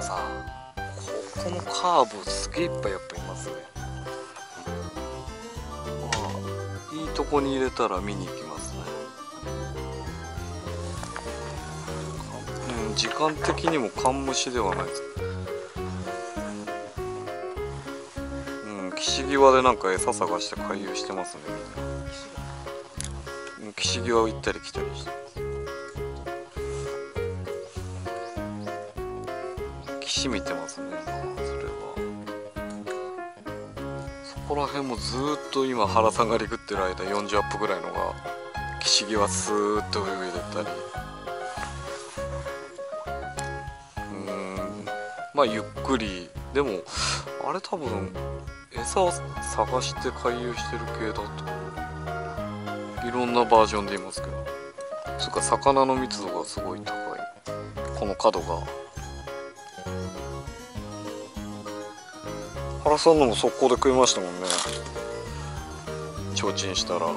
ここのカーブすげえいっぱいやっぱいますね。いいとこに入れたら見に行きますね。時間的にもカンムシではないです。岸際でなんか餌探して回遊してますね、みんな。岸際を行ったり来たりして。岸見てますね、それは。そこら辺もずーっと今原さんがリグってる間40アップぐらいのが岸際スーッと泳いでたり。まあゆっくりでもあれ多分餌を探して回遊してる系だといろんなバージョンでいますけど、それから魚の密度がすごい高い。この角が原さんのも速攻で食いましたもんね、提灯したら。なん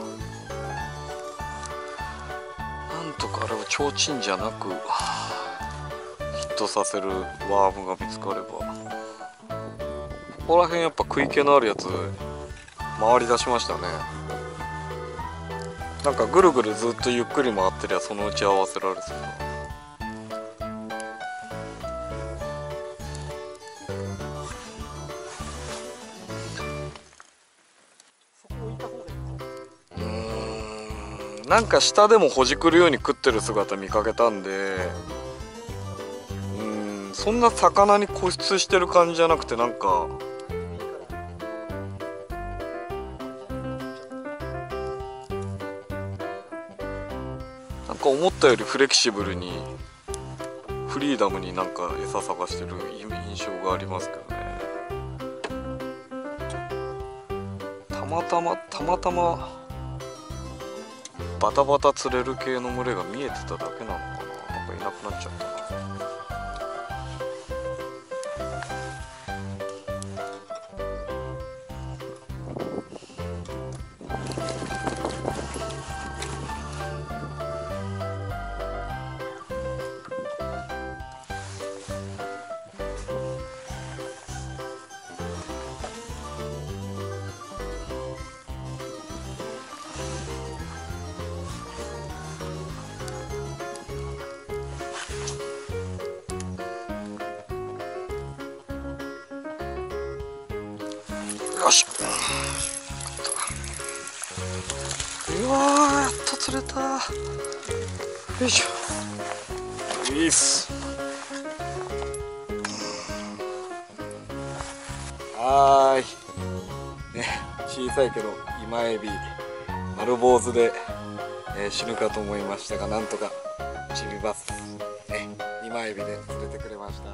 とかあれを提灯じゃなくヒットさせるワームが見つかれば。ここら辺やっぱ食い気のあるやつ回り出しましたね。なんかぐるぐるずっとゆっくり回ってりゃそのうち合わせられそうな。なんか下でもほじくるように食ってる姿見かけたんで、そんな魚に固執してる感じじゃなくて、なんか思ったよりフレキシブルにフリーダムになんか餌探してる印象がありますけどね。たまたまバタバタ釣れる系の群れが見えてただけなのかな。なんかいなくなっちゃったな。よし、うわー、やっと釣れた。よいしょ。いいっす。はーい、ね、小さいけど今エビ丸坊主で、死ぬかと思いましたがなんとか死にます、ね、今エビで釣れてくれました。